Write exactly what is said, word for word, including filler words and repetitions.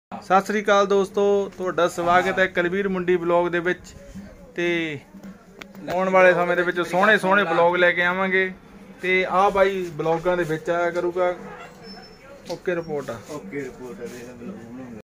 सत श्री अकाल दोस्तों, तुहाडा स्वागत है कलवीर मुंडी ब्लॉग दे विच। ते आउण वाले समय दे विच सोहणे सोहणे ब्लॉग लैके आवांगे। ते आ बाई ब्लॉगां दे विच आया करूगा। ओके रिपोर्ट आ। ओके रिपोर्ट है।